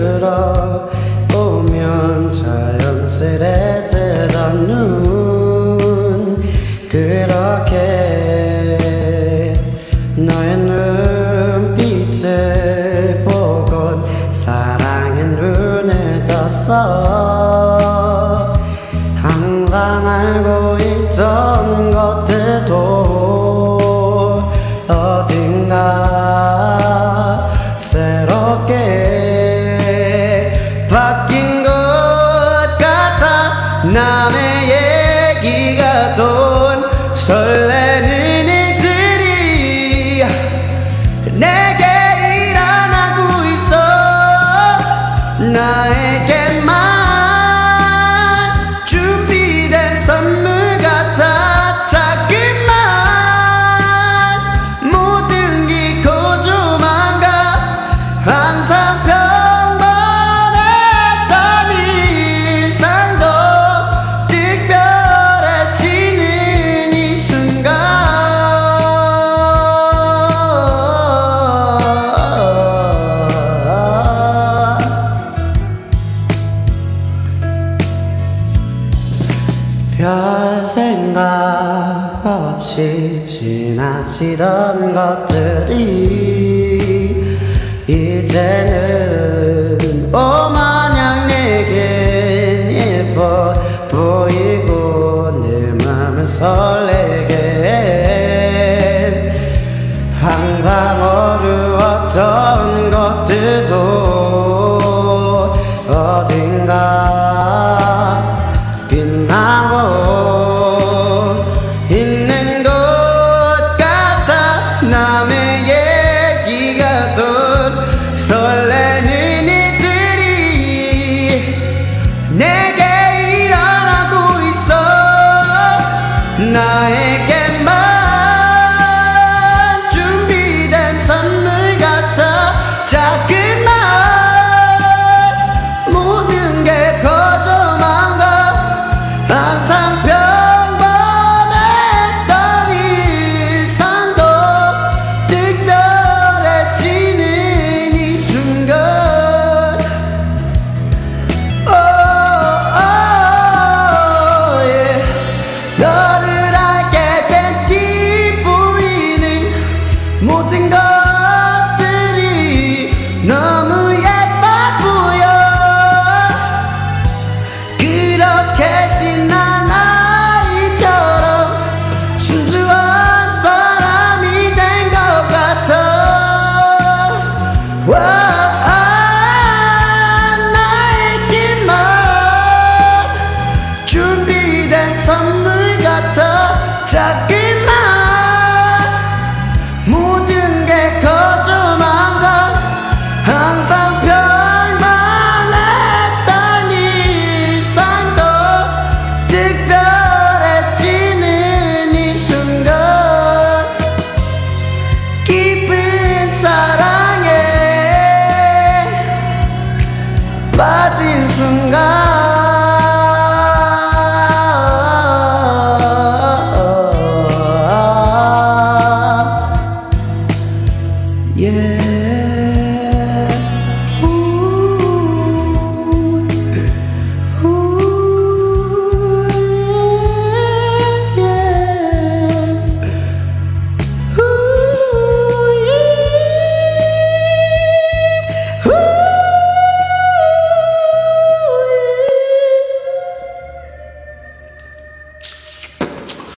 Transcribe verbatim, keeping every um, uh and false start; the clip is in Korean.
들어오면 자연스레 뜨던 눈 그렇게 너의 눈빛을 보곤 사랑의 눈을 떴어. 항상 알고 있던 것들도 어딘가 새롭게 바뀐 것 같아. 남의 얘기가 돈 설레는 일들이 내게 일어나고 있어. 나에게만 준비된 선물 같아. 자꾸만 모든 게 고조만가. 항상 평범했던 일상도 특별해지는 이 순간. 별 생각 없이 지나치던 것들이 이제는